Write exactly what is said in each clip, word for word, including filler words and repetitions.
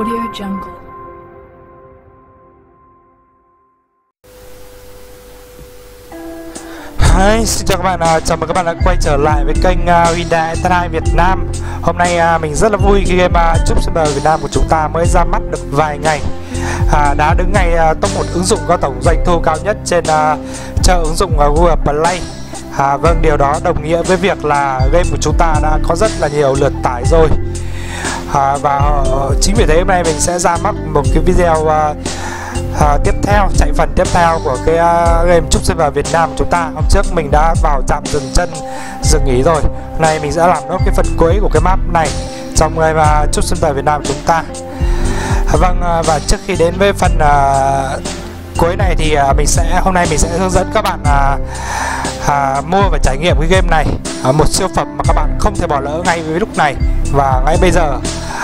Audio Jungle. Hi, xin chào các bạn, à, chào mừng các bạn đã quay trở lại với kênh uh, Hyundai Eternite Việt Nam. Hôm nay uh, mình rất là vui khi game uh, Truck Simulator Việt Nam của chúng ta mới ra mắt được vài ngày, à, đã đứng ngày uh, top một ứng dụng có tổng doanh thu cao nhất trên uh, chợ ứng dụng uh, Google Play. À, vâng, điều đó đồng nghĩa với việc là game của chúng ta đã có rất là nhiều lượt tải rồi. À, và uh, chính vì thế hôm nay mình sẽ ra mắt một cái video uh, À, tiếp theo, chạy phần tiếp theo của cái uh, game Truck Simulator Việt Nam của chúng ta. Hôm trước mình đã vào trạm dừng chân dừng nghỉ rồi. Hôm nay mình sẽ làm nốt cái phần cuối của cái map này trong game uh, Truck Simulator Việt Nam của chúng ta. À, vâng, uh, và trước khi đến với phần uh, cuối này thì uh, mình sẽ hôm nay mình sẽ hướng dẫn các bạn uh, uh, mua và trải nghiệm cái game này, uh, một siêu phẩm mà các bạn không thể bỏ lỡ ngay với lúc này và ngay bây giờ.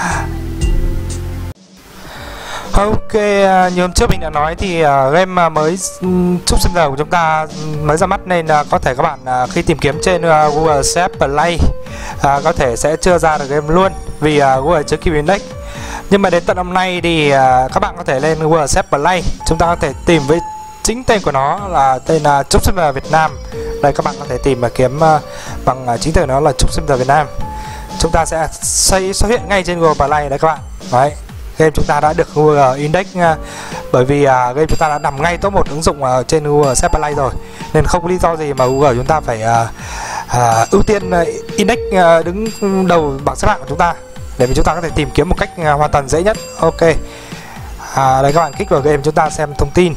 Ok, như hôm trước mình đã nói thì uh, game mới um, Truck Simulator của chúng ta mới ra mắt nên uh, có thể các bạn uh, khi tìm kiếm trên uh, Google Search Play uh, có thể sẽ chưa ra được game luôn vì uh, Google chưa kịp index. Nhưng mà đến tận hôm nay thì uh, các bạn có thể lên Google Search Play, chúng ta có thể tìm với chính tên của nó là tên là uh, Truck Simulator Việt Nam. Đây, các bạn có thể tìm và kiếm uh, bằng uh, chính từ nó là Truck Simulator Việt Nam. Chúng ta sẽ xây xuất hiện ngay trên Google Play đấy các bạn. Đấy. Game chúng ta đã được Google Index uh, bởi vì uh, game chúng ta đã nằm ngay top một ứng dụng uh, trên Google Search Play rồi, nên không có lý do gì mà Google chúng ta phải uh, uh, ưu tiên uh, Index uh, đứng đầu bảng xếp hạng của chúng ta để mà chúng ta có thể tìm kiếm một cách uh, hoàn toàn dễ nhất. Ok, uh, đây các bạn kích vào game chúng ta xem thông tin.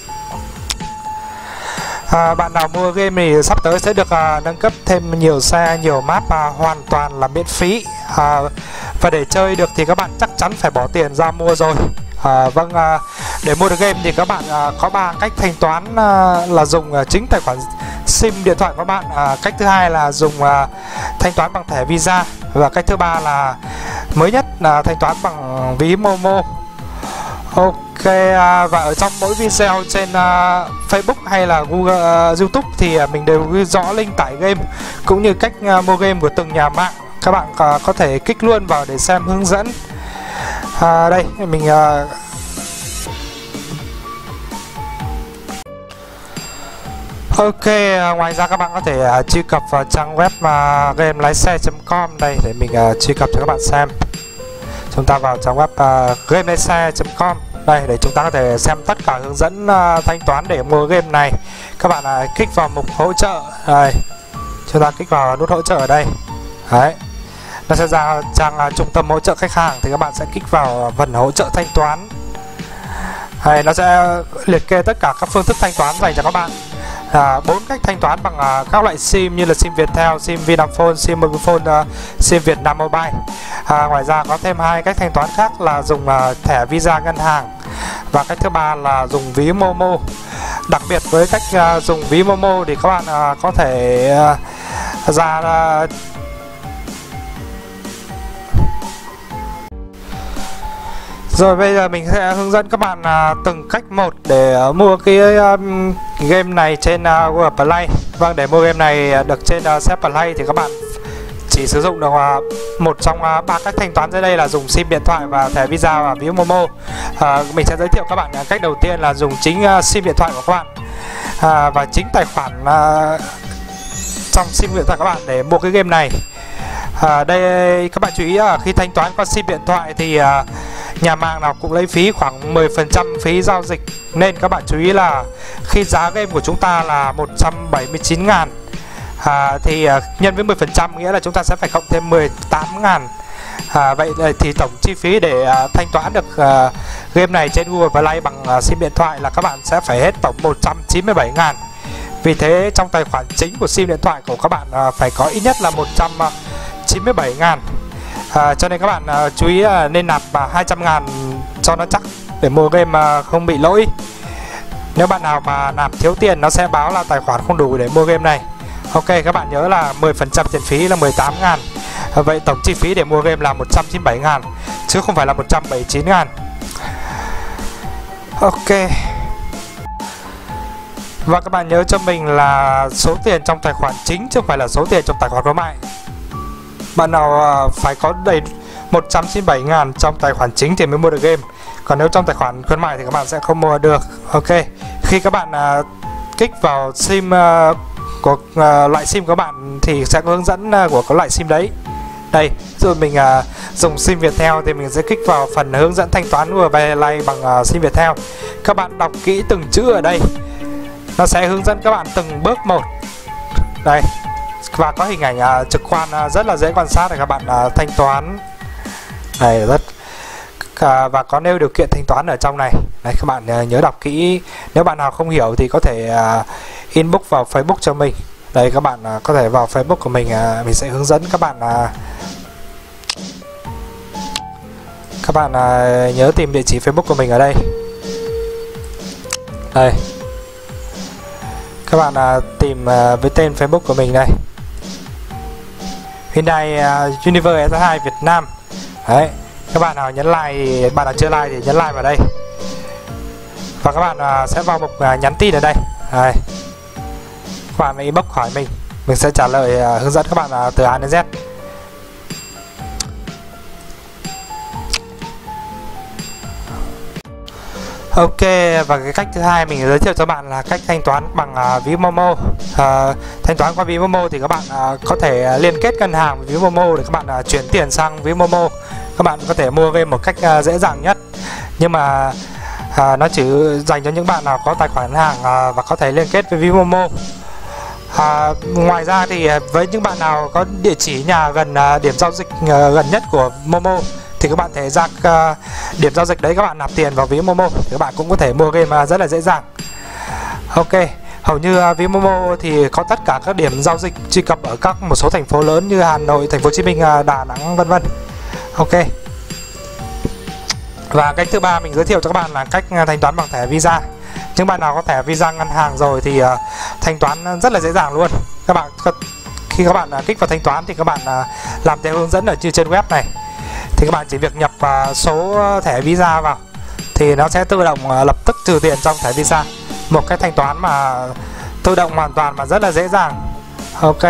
À, bạn nào mua game thì sắp tới sẽ được uh, nâng cấp thêm nhiều xe, nhiều map uh, hoàn toàn là miễn phí. À, và để chơi được thì các bạn chắc chắn phải bỏ tiền ra mua rồi. À, vâng, uh, để mua được game thì các bạn uh, có ba cách thanh toán, uh, là dùng uh, chính tài khoản SIM điện thoại của bạn. Uh, cách thứ hai là dùng uh, thanh toán bằng thẻ Visa, và cách thứ ba là mới nhất là thanh toán bằng ví Momo. Ok, uh, và ở trong mỗi video trên uh, Facebook hay là Google, uh, YouTube thì uh, mình đều ghi rõ link tải game cũng như cách uh, mua game của từng nhà mạng. Các bạn uh, có thể kích luôn vào để xem hướng dẫn. uh, Đây, mình uh, Ok, uh, ngoài ra các bạn có thể uh, truy cập vào trang web uh, game lái xe chấm com. Đây, để mình uh, truy cập cho các bạn xem. Chúng ta vào trang web uh, game lái xe chấm com. Đây, để chúng ta có thể xem tất cả hướng dẫn uh, thanh toán để mua game này. Các bạn uh, kích vào mục hỗ trợ. Đây, chúng ta kích vào nút hỗ trợ ở đây. Đấy, nó sẽ ra trang uh, trung tâm hỗ trợ khách hàng, thì các bạn sẽ kích vào phần hỗ trợ thanh toán. Đây, nó sẽ liệt kê tất cả các phương thức thanh toán dành cho các bạn. bốn à, cách thanh toán bằng uh, các loại SIM như là SIM Viettel, SIM Vinaphone, SIM Mobifone, uh, SIM Vietnam Mobile. À, ngoài ra có thêm hai cách thanh toán khác là dùng uh, thẻ Visa ngân hàng, và cách thứ ba là dùng ví Momo. Đặc biệt với cách uh, dùng ví Momo thì các bạn uh, có thể uh, ra uh, Rồi bây giờ mình sẽ hướng dẫn các bạn uh, từng cách một để uh, mua cái um, game này trên uh, Google Play. Vâng, để mua game này được trên uh, Search Play thì các bạn chỉ sử dụng được uh, một trong uh, ba cách thanh toán dưới đây là dùng SIM điện thoại và thẻ Visa và ví Momo. Uh, mình sẽ giới thiệu các bạn uh, cách đầu tiên là dùng chính uh, SIM điện thoại của các bạn uh, và chính tài khoản uh, trong SIM điện thoại các bạn để mua cái game này. Uh, đây các bạn chú ý là uh, khi thanh toán qua SIM điện thoại thì uh, nhà mạng nào cũng lấy phí khoảng mười phần trăm phí giao dịch, nên các bạn chú ý là khi giá game của chúng ta là một trăm bảy mươi chín ngàn à, thì uh, nhân với mười phần trăm nghĩa là chúng ta sẽ phải cộng thêm mười tám ngàn. à, Vậy thì tổng chi phí để uh, thanh toán được uh, game này trên Google Play bằng uh, SIM điện thoại là các bạn sẽ phải hết tổng một trăm chín mươi bảy ngàn. Vì thế trong tài khoản chính của SIM điện thoại của các bạn uh, phải có ít nhất là một trăm chín mươi bảy ngàn. À, cho nên các bạn uh, chú ý uh, nên nạp uh, hai trăm ngàn cho nó chắc để mua game uh, không bị lỗi. Nếu bạn nào mà nạp thiếu tiền nó sẽ báo là tài khoản không đủ để mua game này. Ok, các bạn nhớ là mười phần trăm tiền phí là mười tám ngàn. à, Vậy tổng chi phí để mua game là một trăm chín mươi bảy ngàn chứ không phải là một trăm bảy mươi chín ngàn. Ok, và các bạn nhớ cho mình là số tiền trong tài khoản chính chứ không phải là số tiền trong tài khoản khuyến mại. Bạn nào uh, phải có đầy một trăm chín mươi bảy ngàn trong tài khoản chính thì mới mua được game. Còn nếu trong tài khoản khuyến mại thì các bạn sẽ không mua được. Ok, khi các bạn uh, kích vào sim uh, của uh, loại sim của các bạn thì sẽ có hướng dẫn uh, của cái loại sim đấy. Đây, rồi mình uh, dùng sim Viettel thì mình sẽ kích vào phần hướng dẫn thanh toán của Paylight bằng uh, sim Viettel. Các bạn đọc kỹ từng chữ ở đây, nó sẽ hướng dẫn các bạn từng bước một. Đây, và có hình ảnh uh, trực quan uh, rất là dễ quan sát để các bạn uh, thanh toán. Đây, rất uh, và có nêu điều kiện thanh toán ở trong này. Đấy, các bạn uh, nhớ đọc kỹ. Nếu bạn nào không hiểu thì có thể uh, inbox vào Facebook cho mình. Đây, các bạn uh, có thể vào Facebook của mình, uh, mình sẽ hướng dẫn các bạn. Uh, các bạn uh, nhớ tìm địa chỉ Facebook của mình ở đây. Đây, các bạn uh, tìm uh, với tên Facebook của mình đây, Hyundai uh, Universe S hai Việt Nam. Đấy, các bạn nào nhấn like thì bạn nào chưa like thì nhấn like vào đây. Và các bạn uh, sẽ vào mục uh, nhắn tin ở đây. Đây, các bạn inbox hỏi mình, mình sẽ trả lời uh, hướng dẫn các bạn uh, từ A đến Z. Ok, và cái cách thứ hai mình giới thiệu cho bạn là cách thanh toán bằng uh, ví Momo. Uh, thanh toán qua ví Momo thì các bạn uh, có thể uh, liên kết ngân hàng với ví Momo để các bạn uh, chuyển tiền sang ví Momo. Các bạn có thể mua game một cách uh, dễ dàng nhất. Nhưng mà uh, nó chỉ dành cho những bạn nào có tài khoản ngân hàng uh, và có thể liên kết với ví Momo. Uh, ngoài ra thì uh, với những bạn nào có địa chỉ nhà gần uh, điểm giao dịch uh, gần nhất của Momo thì các bạn thể ra uh, điểm giao dịch đấy, các bạn nạp tiền vào ví Momo thì các bạn cũng có thể mua game uh, rất là dễ dàng. Ok, hầu như uh, ví Momo thì có tất cả các điểm giao dịch truy cập ở các một số thành phố lớn như Hà Nội, Thành phố Hồ Chí Minh, uh, Đà Nẵng vân vân. Ok. Và cách thứ ba mình giới thiệu cho các bạn là cách uh, thanh toán bằng thẻ Visa. Những bạn nào có thẻ Visa ngân hàng rồi thì uh, thanh toán rất là dễ dàng luôn. Các bạn khi các bạn uh, kích vào thanh toán thì các bạn uh, làm theo hướng dẫn ở trên web này. Thì các bạn chỉ việc nhập uh, số thẻ Visa vào thì nó sẽ tự động uh, lập tức trừ tiền trong thẻ Visa. Một cái thanh toán mà tự động hoàn toàn mà rất là dễ dàng. Ok.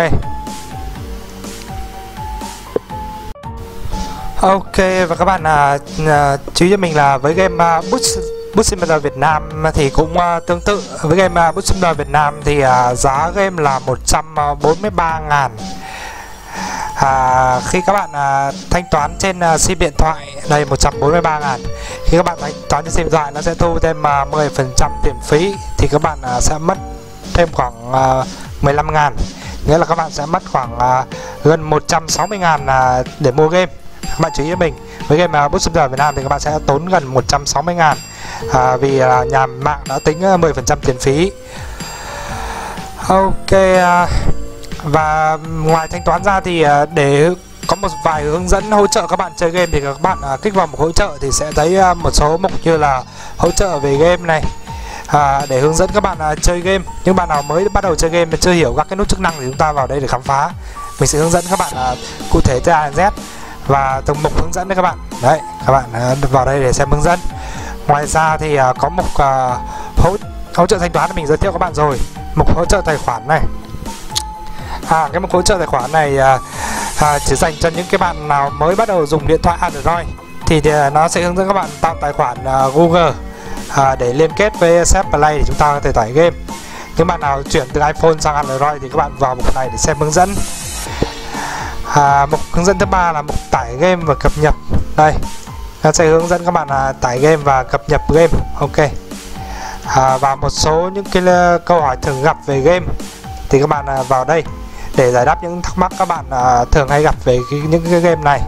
Ok, và các bạn uh, uh, chú ý cho mình là với game uh, Bus Bus Simulator Việt Nam thì cũng uh, tương tự với game uh, Bus Simulator Việt Nam thì uh, giá game là một trăm bốn mươi ba ngàn. À, khi các bạn à, thanh toán trên à, sim điện thoại đây một trăm bốn mươi ba ngàn. Khi các bạn thanh toán trên sim điện thoại nó sẽ thu thêm à, mười phần trăm tiền phí thì các bạn à, sẽ mất thêm khoảng à, mười lăm ngàn. Nghĩa là các bạn sẽ mất khoảng à, gần một trăm sáu mươi ngàn à, để mua game. Các bạn chú ý cho mình, với game à, Bus Simulator Việt Nam thì các bạn sẽ tốn gần một trăm sáu mươi ngàn à, vì à, nhà mạng đã tính à, mười phần trăm tiền phí. Ok, à, và ngoài thanh toán ra thì để có một vài hướng dẫn hỗ trợ các bạn chơi game thì các bạn kích vào mục hỗ trợ thì sẽ thấy một số mục như là hỗ trợ về game này, à, để hướng dẫn các bạn chơi game. Những bạn nào mới bắt đầu chơi game mà chưa hiểu các cái nút chức năng thì chúng ta vào đây để khám phá. Mình sẽ hướng dẫn các bạn cụ thể từ A đến Z và từng mục hướng dẫn đấy các bạn. Đấy, các bạn vào đây để xem hướng dẫn. Ngoài ra thì có mục hỗ, hỗ trợ thanh toán mình giới thiệu các bạn rồi. Mục hỗ trợ tài khoản này. À, cái mục hỗ trợ tài khoản này à, à, chỉ dành cho những cái bạn nào mới bắt đầu dùng điện thoại Android thì, thì nó sẽ hướng dẫn các bạn tạo tài khoản à, Google à, để liên kết với Set Play để chúng ta có thể tải game. Những bạn nào chuyển từ iPhone sang Android thì các bạn vào mục này để xem hướng dẫn. À, mục hướng dẫn thứ ba là mục tải game và cập nhật. Đây, nó sẽ hướng dẫn các bạn à, tải game và cập nhật game. Ok. À, và một số những cái câu hỏi thường gặp về game thì các bạn à, vào đây để giải đáp những thắc mắc các bạn uh, thường hay gặp về cái, những cái game này.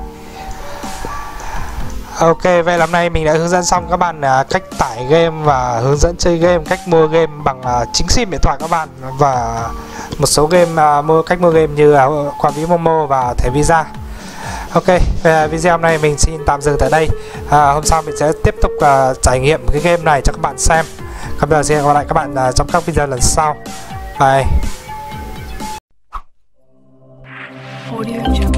Ok, vậy là hôm nay mình đã hướng dẫn xong các bạn uh, cách tải game và hướng dẫn chơi game, cách mua game bằng uh, chính sim điện thoại các bạn và một số game uh, mua cách mua game như uh, qua ví Momo và thẻ Visa. Ok, về video hôm nay mình xin tạm dừng tại đây. Uh, hôm sau mình sẽ tiếp tục uh, trải nghiệm cái game này cho các bạn xem. Còn bây giờ xin hẹn gặp lại các bạn uh, trong các video lần sau. Bye. Audio